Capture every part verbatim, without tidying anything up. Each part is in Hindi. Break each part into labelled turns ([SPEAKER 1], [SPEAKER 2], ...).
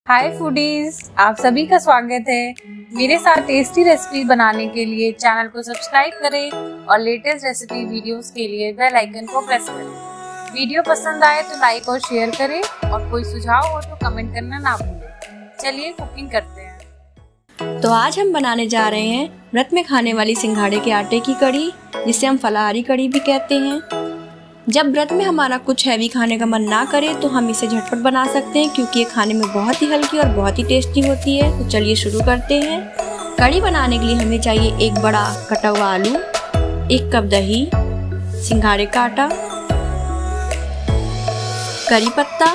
[SPEAKER 1] हाय फूडीज, आप सभी का स्वागत है। मेरे साथ टेस्टी रेसिपी बनाने के लिए चैनल को सब्सक्राइब करें और लेटेस्ट रेसिपी वीडियोस के लिए बेल आइकन को प्रेस करें। वीडियो पसंद आए तो लाइक और शेयर करें और कोई सुझाव हो तो कमेंट करना ना भूलें। चलिए कुकिंग करते हैं।
[SPEAKER 2] तो आज हम बनाने जा रहे हैं व्रत में खाने वाली सिंघाड़े के आटे की कड़ी, जिसे हम फलाहारी कड़ी भी कहते हैं। जब व्रत में हमारा कुछ हैवी खाने का मन ना करे तो हम इसे झटपट बना सकते हैं, क्योंकि ये खाने में बहुत ही हल्की और बहुत ही टेस्टी होती है। तो चलिए शुरू करते हैं। कड़ी बनाने के लिए हमें चाहिए एक बड़ा कटा हुआ आलू, एक कप दही, सिंघाड़े का आटा, करी पत्ता,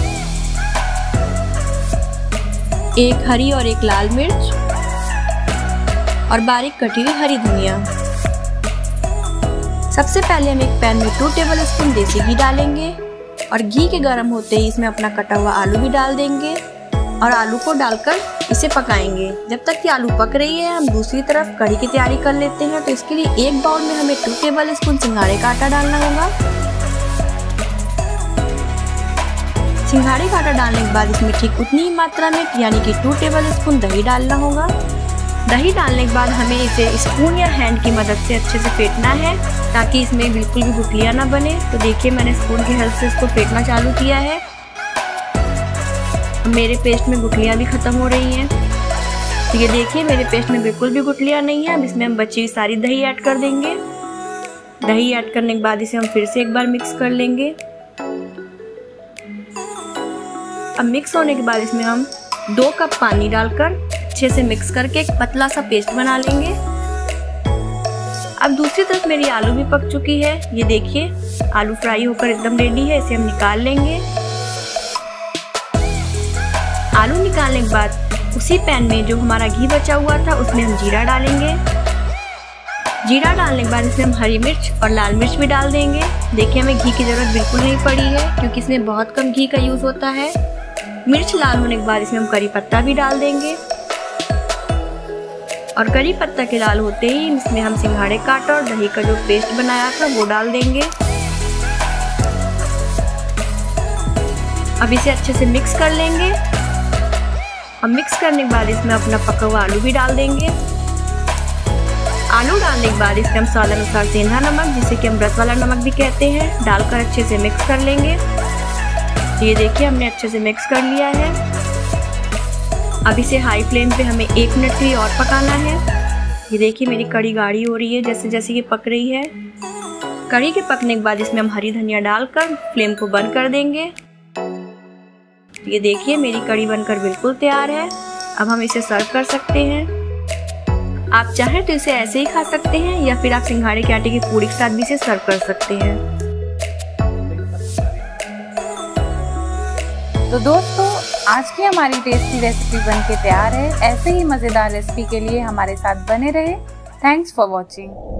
[SPEAKER 2] एक हरी और एक लाल मिर्च और बारीक कटी हुई हरी धनिया। सबसे पहले हम एक पैन में टू टेबल स्पून देसी घी डालेंगे और घी के गर्म होते ही इसमें अपना कटा हुआ आलू भी डाल देंगे और आलू को डालकर इसे पकाएंगे। जब तक कि आलू पक रही है हम दूसरी तरफ कड़ी की तैयारी कर लेते हैं। तो इसके लिए एक बाउल में हमें टू टेबल स्पून सिंघाड़े का आटा डालना होगा। सिंघाड़े का आटा डालने के बाद इसमें ठीक उतनी ही मात्रा में यानी कि टू टेबल स्पून दही डालना होगा। दही डालने के बाद हमें इसे स्पून या हैंड की मदद से अच्छे से फेंटना है, ताकि इसमें बिल्कुल भी गुठलियां ना बने। तो देखिए मैंने स्पून की हेल्प से इसको फेंटना चालू किया है। मेरे पेस्ट में गुठलियां भी खत्म हो रही हैं। तो ये देखिए मेरे पेस्ट में बिल्कुल भी गुठलियां नहीं है। अब इसमें हम बची हुई सारी दही ऐड कर देंगे। दही ऐड करने के बाद इसे हम फिर से एक बार मिक्स कर लेंगे। अब मिक्स होने के बाद इसमें हम दो कप पानी डालकर अच्छे से मिक्स करके एक पतला सा पेस्ट बना लेंगे। अब दूसरी तरफ मेरी आलू भी पक चुकी है। ये देखिए आलू फ्राई होकर एकदम रेडी है। इसे हम निकाल लेंगे। आलू निकालने के बाद उसी पैन में जो हमारा घी बचा हुआ था उसमें हम जीरा डालेंगे। जीरा डालने के बाद इसमें हम हरी मिर्च और लाल मिर्च भी डाल देंगे। देखिए हमें घी की जरूरत बिल्कुल नहीं पड़ी है, क्योंकि इसमें बहुत कम घी का यूज होता है। मिर्च लाल होने के बाद इसमें हम करी पत्ता भी डाल देंगे और करी पत्ता के लाल होते ही इसमें हम सिंघाड़े का आटा और दही का जो पेस्ट बनाया था वो डाल देंगे। अब इसे अच्छे से मिक्स कर लेंगे। अब मिक्स करने के बाद इसमें अपना पका हुआ आलू भी डाल देंगे। आलू डालने के बाद इसमें हम स्वाद अनुसार सेंधा नमक, जिसे कि हम व्रत वाला नमक भी कहते हैं, डालकर अच्छे से मिक्स कर लेंगे। ये देखिए हमने अच्छे से मिक्स कर लिया है। अब इसे हाई फ्लेम पे हमें एक मिनट के लिए और पकाना है। ये देखिए मेरी कड़ी गाढ़ी हो रही है जैसे जैसे ये पक रही है। कड़ी के पकने के बाद इसमें हम हरी धनिया डालकर फ्लेम को बंद कर देंगे। ये देखिए मेरी कड़ी बनकर बिल्कुल तैयार है। अब हम इसे सर्व कर सकते हैं। आप चाहें तो इसे ऐसे ही खा सकते हैं या फिर आप सिंघाड़े के आटे की पूड़ी के साथ भी इसे सर्व कर सकते हैं।
[SPEAKER 1] तो दोस्तों आज की हमारी टेस्टी रेसिपी बनके तैयार है। ऐसे ही मज़ेदार रेसिपी के लिए हमारे साथ बने रहे। Thanks for watching.